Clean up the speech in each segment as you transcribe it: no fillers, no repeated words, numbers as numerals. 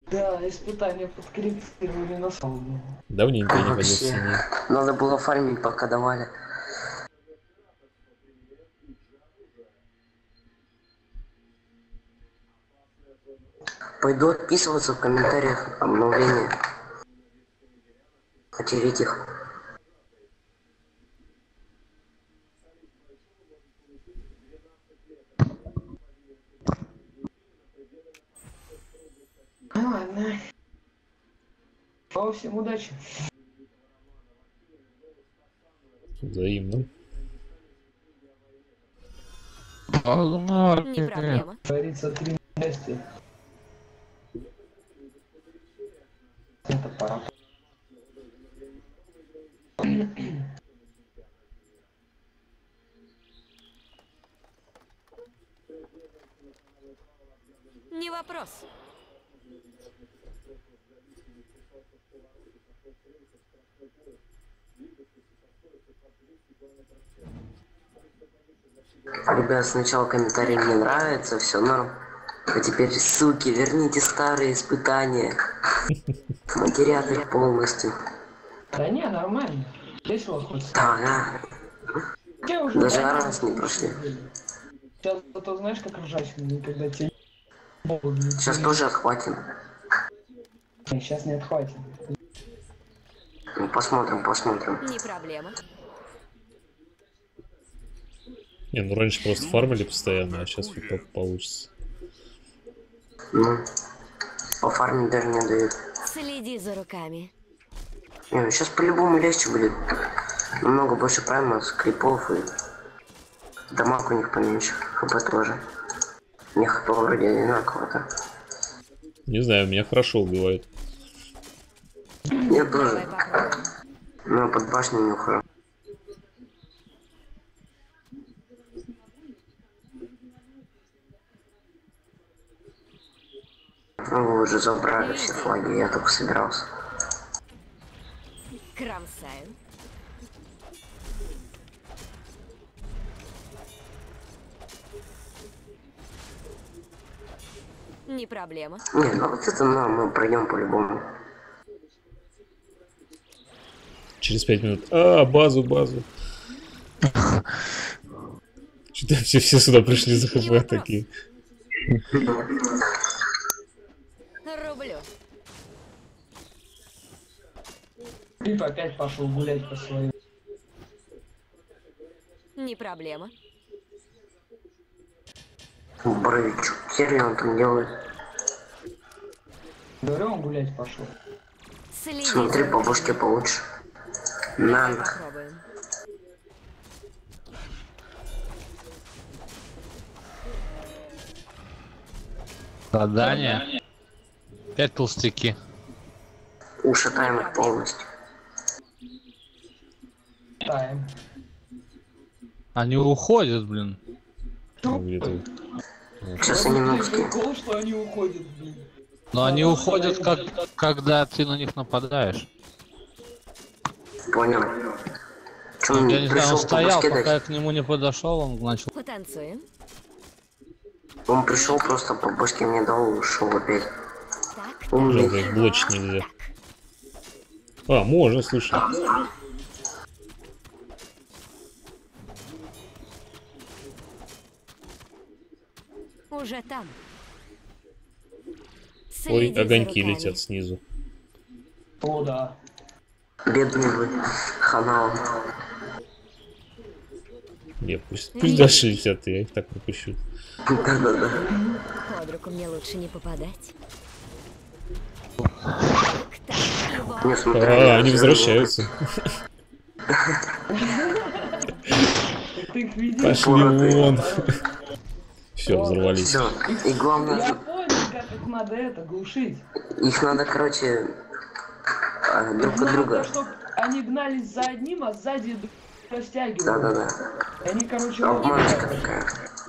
Да, испытания подкорректировали на самом. Давненько не ходил в синий. Надо было фармить, пока давали. Пойду отписываться в комментариях обновления. Потереть их. Ладно. Всем удачи. Взаимно. Не проблема. Говорится, 3 вместе. Это пора. Не вопрос. Ребят, сначала комментарий мне нравится, все норм. А теперь, суки, верните старые испытания. Матерят их полностью. Да не, нормально. Весело хоть. Ага. Я уже Даже давно раз не прошли. Сейчас зато знаешь, как ржачно, когда тебе... Сейчас тоже отхватим. Сейчас не отхватим. Ну, посмотрим, посмотрим. Не проблема. Не, ну раньше просто фармили постоянно, а сейчас получится. Ну, по фарме даже не дают. Следи за руками. Не, ну сейчас по-любому легче будет. Намного больше прайма, скрипов и дамаг у них поменьше. ХП тоже. У них ХП вроде одинаково-то. Не знаю, меня хорошо убивают. Я тоже. Давай попробуем. Но под башней не ухожу. Ну, вы уже забрали все флаги, я только собирался. Кромсаю. Не проблема. Не, ну вот это мы пройдем по-любому. Через 5 минут. А, базу. Что-то все сюда пришли за ХП такие. Рублю. Филипп опять пошел гулять по своему. Не проблема. Боровичок, хер он там делает. Говорю, он гулять пошел. Следи Смотри, за по руками. башке получше. Давай На. попробуем. Задание. 5 толстяки. Ушатаем их полностью. Таем. Они уходят, блин. Где-то. Сейчас они нубские. Прикол, что они уходят, блин. Но они уходят, когда ты на них нападаешь. Понял. Че Я он не знаю, пришел он по стоял, башке пока я дать? к нему не подошел, он начал. Потанцуем. Он пришел просто по башке мне дал и ушел опять. Так. Умный. Жалко, их блочить нельзя. А, можно, слушай. Уже там. Ой, Следи за огоньки руками. летят снизу. О, да. Бедный вы. Ханал. Не, пусть дальше летят, я их так пропущу. Да-да-да. Под руку мне лучше не попадать. Не смотри. А, они возвращаются. Ты их видишь? Пошли вон. Все, взорвались. Все. И Я главное, понял, как их надо это глушить. их надо, короче, друг от Надо, друга. чтоб они гнались за одним, а сзади растягивали. Да-да-да. Они, короче, Обманочка такая.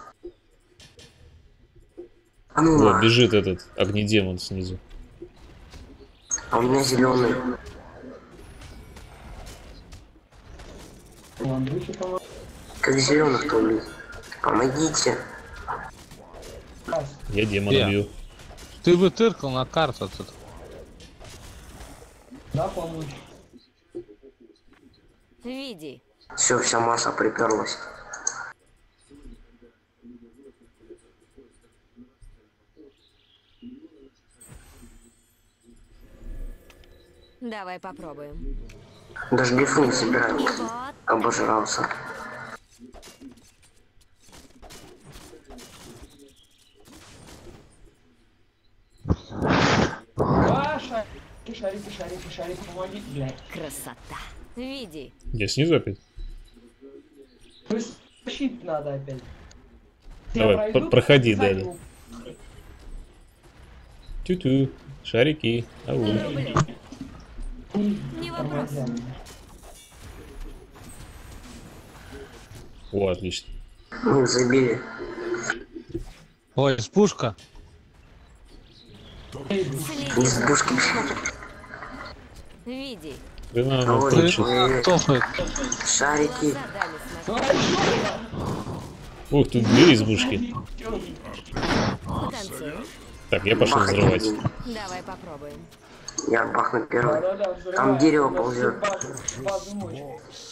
А ну Вот, на. бежит этот огнедемон снизу. А у меня зеленый. У Андрюхи, по-моему, Как зеленых-то убить? Помогите. Я демона Я. бью. Ты вытыркал на карту тут. Да, помочь. Види. Все, вся масса приперлась. Давай попробуем. Даже бифы не И собирают. вот. Обожрался. А, шарики, помоги, блядь. Красота. Види. Я снизу опять? Щит надо опять. Давай, Тебя пройдут, проходи, сзади Дэля. Тю-тю. Шарики. Ау. Рублю. Не вопрос. О, отлично. Мы их забили. Ой, пушка. Из пушки. Види. Хрена Ой, прыгает. Тофает. Шарики. Глаза дали смотреть. Ух, тут две избушки. Потанцуем. Так, я пошел Бахать взрывать. один. Давай попробуем. Я бахну первый. Да-да-да, взрывай. Там дерево У нас ползет. базу мощь.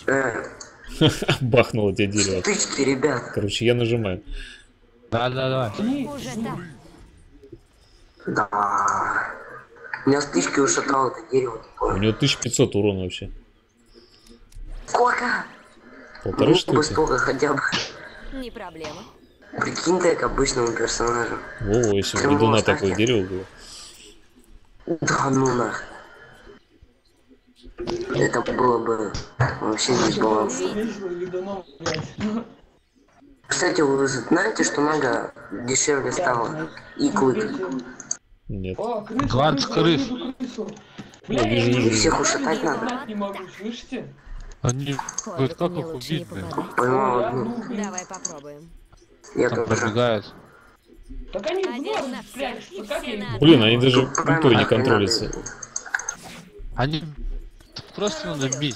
Бахнуло тебе дерево. Тычки, ребят. Короче, я нажимаю. Да. Уже там. Да. Меня стычки ушатало это дерево. У него 1500 урона вообще. Сколько? Полторы Ну, штуки. столько хотя бы. Не проблема. Прикинь ты к обычному персонажу. Во, если у Прямо ведуна оставьте. такое дерево было. Да ну нах. Это было бы вообще не баланс. Весело, ведуном, блядь. Кстати, вы знаете, что много дешевле стало? И клык. Нет. О, крыса, 20 крыс. крысу. Я вижу. Всех ушатать надо. Не могу, слышите? Они... Под Говорит, руку как мне их лучше не убить, блин? попадать. Поймал Я одну. ну, блин. Давай попробуем. Я Там тоже. пробегают. Так они в Один нос на всех спрячутся, и как все я на их- Блин, они даже Тут правильно ультой не так и надо. контролятся. Они... Просто надо бить.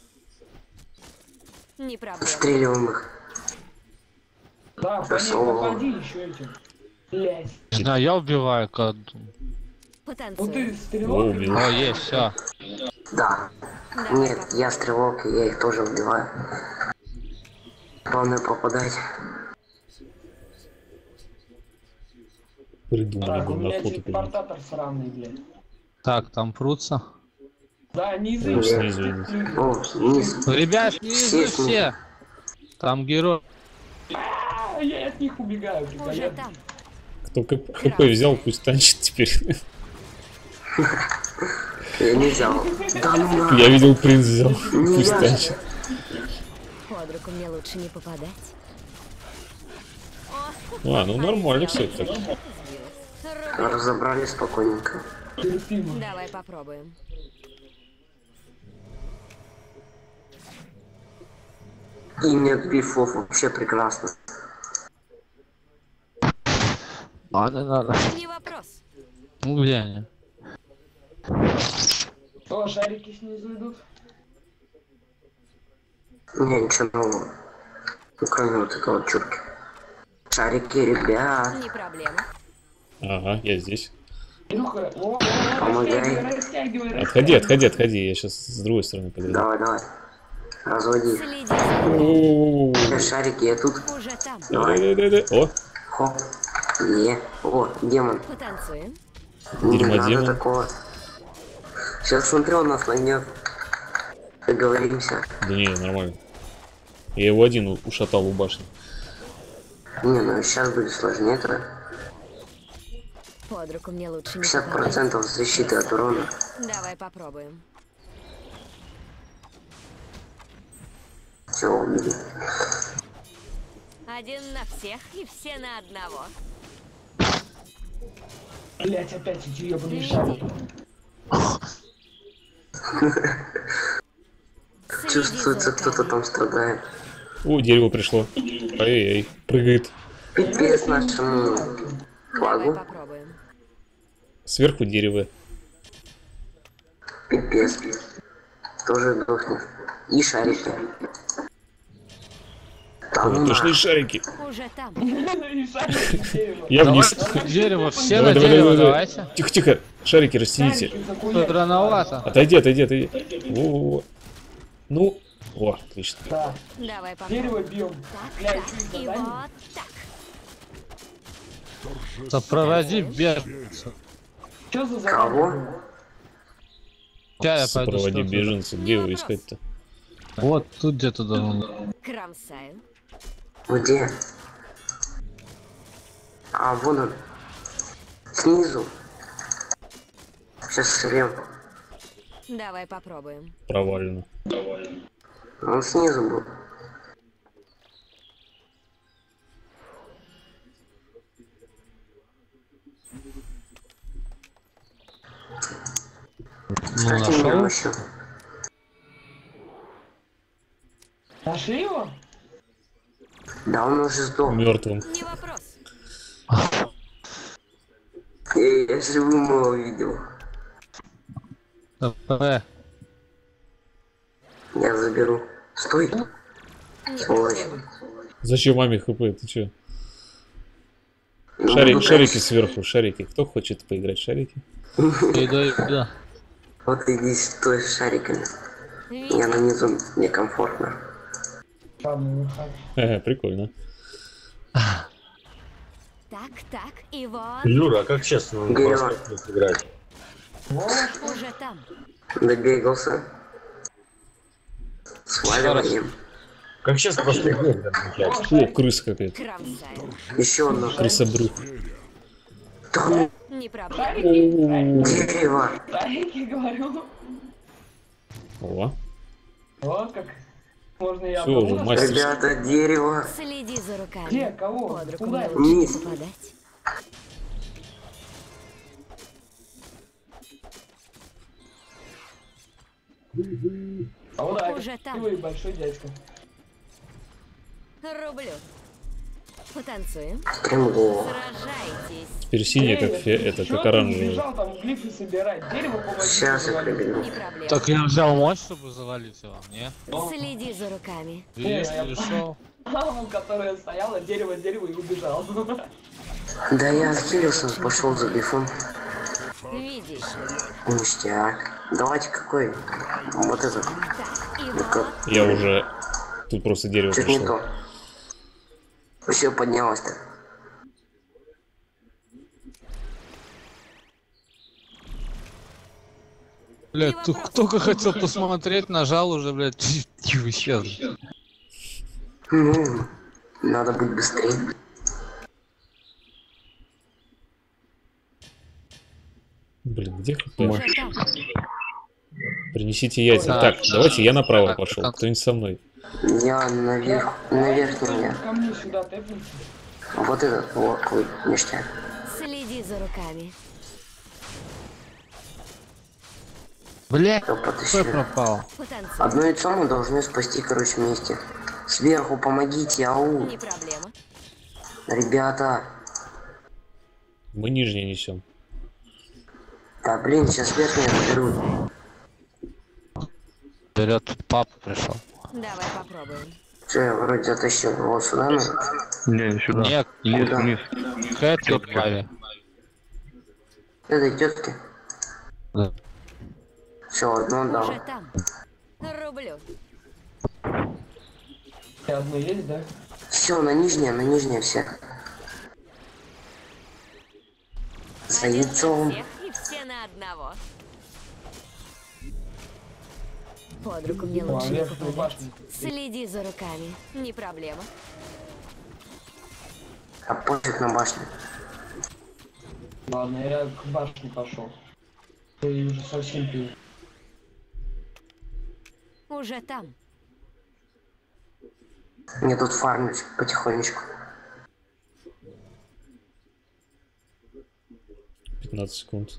Не проблема. Стреливаем их. Да, по ней Красава. попади еще этим. Блядь. Не знаю, я убиваю как... Ну Потанцуем. ты О, стрелок? убил. О, есть, все. Да. Давай Нет, я стрелок, и я их тоже убиваю. Главное попадать. Придумали, Так, у блин, меня охоту поднять. телепортатор сраный, блядь. Так, там прутся. Да, низы. Ну, снизу идут. О, вниз. Ребят, снизу Все все. Там герой. А, я от них убегаю, Уже прикольно. там. Кто ХП взял, пусть танчит теперь. Я не взял. Да ну на. Я видел, принц взял. Не Пусть я. танчит. Под руку мне лучше не попадать. А, ну нормально все так. Рублю. Разобрали спокойненько. Терпимо. Давай попробуем. И нет бифов, вообще прекрасно. Надо. Не вопрос. Ну где они? О, шарики снизу идут. Не, ничего нового. Ну, кроме вот этого чурки. Шарики, ребят. Не проблема. Ага, я здесь. Илюха, о, Помогай. растягивай. Отходи, я сейчас с другой стороны подойду. Давай. Разводи. Следи за мной. О, Шарики, я тут. Уже там. Давай. да. О, Хоп. О, демон. Потанцуем. Не Дерьмо, надо демон. такого. Сейчас смотри, он нас найдет. Договоримся. да не, нормально. Я его один ушатал у башни. Не, ну сейчас будет сложнее-то. Под руку мне лучше не попадать. 50% защиты от урона. Давай попробуем. Все, убили. Один на всех и все на одного. Блять, опять эти ебаные шарики. Следи Чувствуется, за кто-то руками. там страдает. О, дерево пришло. Ай-яй, прыгает. Пипец нашему Давай флагу. попробуем. Сверху дерево. Пипец. Тоже дохнет. И шарики. Да Ой, ну точные на. шарики. Уже там. И шарики дерева. Я вниз. Дерево, все Давай, на давай, дерево, давай, давай. давайте. Тихо, тихо. Шарики растяните. Шарики захуяли. Тут рановато. Отойди, отойди, отойди. Во-во-во. Ну, о, отлично. Да, Давай попробуем. дерево бьем. Бля, Так, и что, так, и задание? вот так. Сопроводи беженца. Что за Кого? задание? Сейчас я пойду. Сопроводи что-то. беженца. Где его искать-то? Вот тут где-то должен быть. Кромсаю. Где? А, вон он. Снизу. Сейчас слева. Давай попробуем. Провалено. Он снизу был. Ну, Кстати, меня нашел. еще. Нашли его? Да, он уже сдох. Мертвым. Не вопрос. Я живым его видел. Я заберу. Стой. Сволочь. Зачем маме хп? Ты чё? Ну, Шарики сверху, шарики. Кто хочет поиграть в шарики? Да. Вот иди стой с шариками. Я на низу, мне комфортно. Там выходит. Ага, прикольно. Так, так, и вот. Юра, а как честно он Дерево. просто играть? Уже там. Добегался. Сваливаем. Как честно просто играть начать? О, крыса какая-то. Кромсаю. Еще одно. Крысобрух. Да ну, Не проблема. Шарики, дерево. шарики, говорю. О, Вот как. Можно я Всё, уже одному мастер. Ребята, дерево. Следи за руками. Где? Кого? Под руку Куда? мне лучше не Вниз. попадать. А вот да, Уже там. красивый большой дядька. Рублю. Потанцуем. Стремглово. Сражайтесь. теперь синяя, как это, Чё как ты оранжевая. бежал там глифы собирать? Дерево помоги. Сейчас я завалить. прибегу. Не проблема. Так я взял мощь, чтобы завалить его, не? Следи за руками. Видишь, я- решил. А, которая стояла, дерево и убежал. Да я отхилился, пошел за глифом. Видишь. Ништяк. Давайте какой? Вот этот. Так, и Ну-ка. вот. Я уже... Тут просто дерево Чуть не пришло. то. Все поднялось-то. Блядь, только хотел посмотреть, нажал уже, блядь, исчез. Ну, надо быть быстрее. Блин, где хп? Уже там. Принесите яйца. Да. Так, давайте я направо Так, пошел. так. Кто-нибудь со мной. Я наверх, наверх меня. Ко мне сюда тэпнись. Вот этот, вот, какой ништяк. Следи за руками. Блядь, Кто хп потащил? пропал. Потанцуем. Одно яйцо мы должны спасти, короче, вместе. Сверху помогите, ау. Не проблема. Ребята. Мы нижнее несем. Да блин, сейчас верхнее заберут. Вперед, тут папа пришел. Давай попробуем. Все, я вроде затащил. Вот сюда надо. Не, сюда. Нет, Вниз, Куда? вниз. к этой бабе. Этой тетки. Да. Все, одно дал. Уже там. Рублю. И одно есть, да? Все, на нижнее все. За Один на яйцом. всех и все на одного. Под руку мне О, лучше не верхнюю попадать. башню. Следи за руками. Не проблема. А пофиг на башню. Ладно, я к башне пошел. Ты уже совсем пил. Уже там. Мне тут фармить потихонечку. 15 секунд.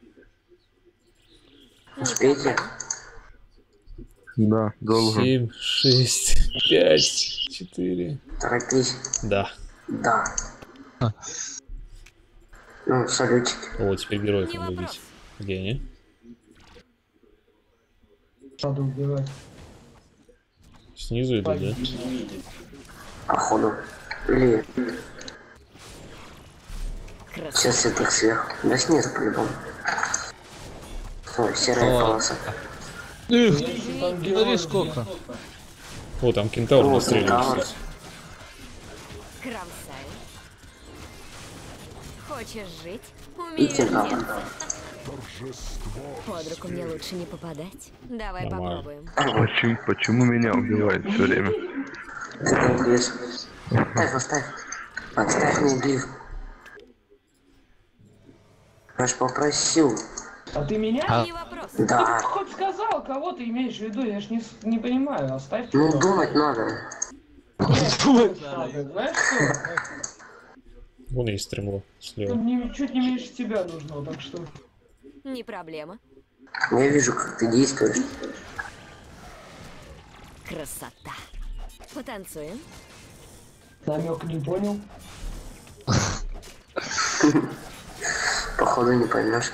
Успейте? Да, должен. 7, 6, 5, 4. Торопись. Да. Да. Ну, салютик. О, теперь героев Не надо вопрос. убить. Где они? Надо убивать. Снизу идут, да? Походу. Или Красота. сейчас я так сверху. Да снизу по-любому. Ой, серая Ой. полоса. Эх, Там смотри герой сколько. О, там кентавр О, настреливает, кентавр. кстати. Кромсай. Хочешь жить? И Умею кентавр. одеться. Под руку мне лучше не попадать. Давай Нормально. попробуем. Почему меня убивают все время? Это глиф. Оставь. Отставь мне глиф. Я ж попросил. А ты меня? Не вопрос. Да. Ты хоть сказал, кого ты имеешь в виду? Я ж не понимаю. Оставь. Ну его. думать надо. Думать Надо, знаешь что? Вон есть стремло слева. Тут чуть не меньше тебя нужно, так что... Не проблема. Я вижу, как ты действуешь. Красота. Потанцуем. Намек не понял. Походу не поймешь.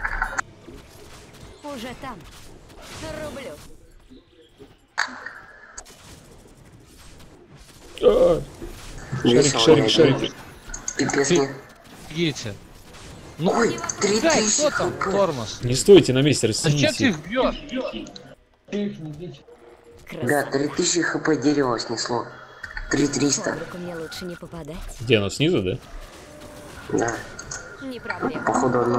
Уже там. Рублю. А, Весело, шарики, я шарики. думаю. Пипец Ты- мне. Бегите. Ну, Ой, дай, 3000 кто там? хп. Тормоз. Не стойте на месте, Зачем ты растяните. их бьешь? Ты их не бить. Да, 3000 хп дерево снесло. 3300. Под руку мне лучше не попадать. Где оно, снизу, да? Да, Не проблема. походу одно.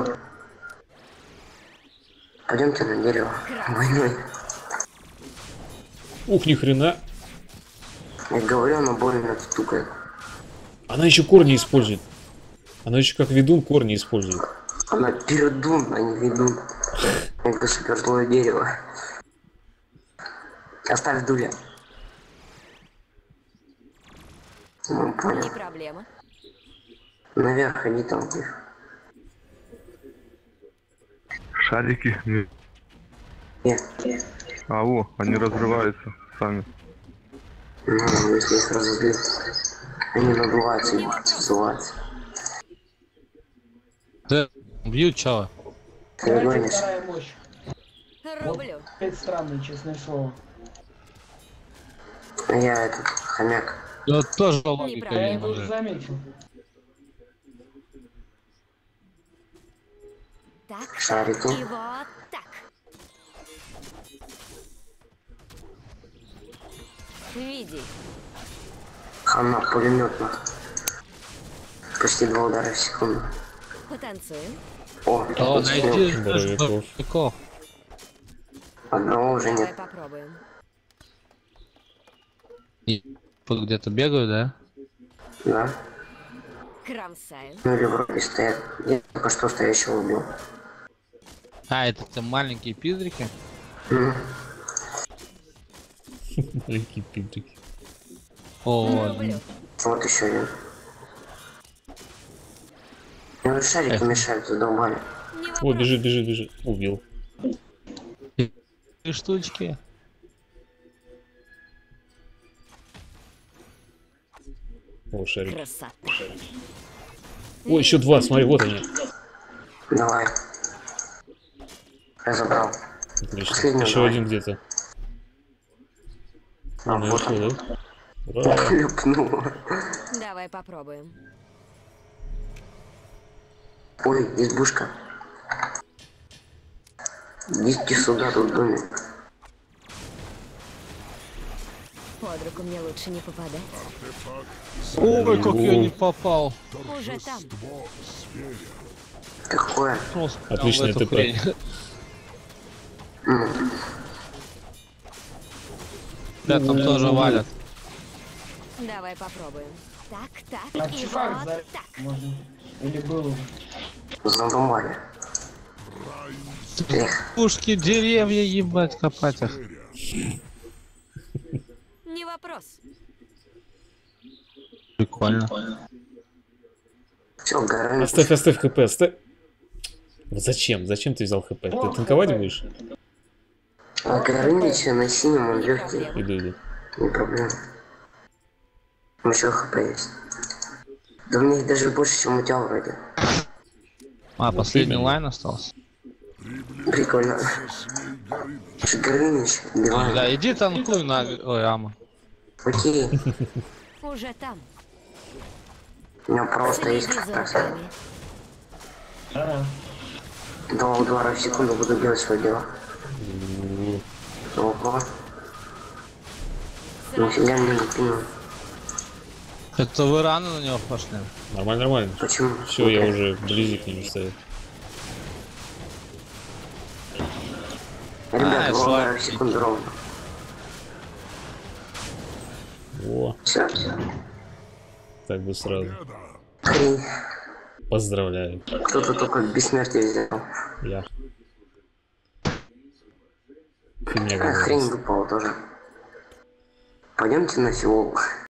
Пойдемте на дерево. Войной. Ух, ни хрена. Я говорю, она больно стукает. Она еще корни использует. Она еще как ведун корни использует. Она пердун, а не ведун. Это супер злое дерево. Оставь дуля. Ну, Не понял. проблема. Наверх иди там где. Шарики. Нет. Ау, они разрываются сами. Ну, если их разозлить. Они надуваются и взываются. Да, бьют чего? Ты не Давайте гонишь? вторая мощь. Вот Рублю. опять странный, честное слово. Я этот хомяк. Да тоже логика Неправильно. Я не это уже может. заметил. Так. Шарики. И вот так. Види. Хана пулеметно. Почти 2 удара в секунду. Потанцуем. О, О, успел. найди Боровиков. боровиков. Одного уже Давай нет. попробуем. И тут где-то бегают, да? Да. Кромсаю. Ну или вроде стоят. Я только что стоящего убил. А, это те маленькие пиздрики? М. Маленькие пидрики. О, Рублю. Вот еще один. Мне шарики мешают, задолбали. Не О, вопрос. бежит, бежит, бежит. Убил. 3 штучки. О, шарик. Красота. О, еще 2, смотри, вот они. Давай. Я забрал. Отлично. Последний Еще давай. один где-то. А, вот Наверху, он. да? Ура. Люпнул. Давай попробуем. Ой, избушка. Идите сюда, тут домик. Под руку мне лучше не попадать. Ой, как я не попал. Уже там. Какое? Просто Отличное в эту ТП. хрень. Да, там тоже валят. Давай попробуем. Так, так. И Артефакт вот за... так. Можно. Или был уже. Задумали. Эх, Пушки, деревья, ебать, копать их. Не вопрос. Прикольно. все, гора. Оставь хп, оставь. Вот зачем? Зачем ты взял хп? Ты танковать будешь? А Горыныча на синем он легкий. Иду. Не проблема. Еще хп есть. Да у меня их даже больше, чем у тебя вроде. А, последний именно. лайн остался. Прикольно. Горыныч, Билайн. Да, иди танкуй на... Ой, Ама. Окей. Уже там. У него просто есть Следи за как раз. руками. Ага. До удара в секунду буду делать свое дело. Ого. Нифига мне не понял. Это вы рано на него пошли. Нормально, нормально. Почему? Все, я уже вблизи к нему стою. Ребят, два удара слабенький. в секунду ровно. О, Все. так бы сразу. Хрень. Поздравляю. Кто-то только бессмертие взял. Я. Фигня А, хрень какая-то. выпала тоже. Пойдемте на филол.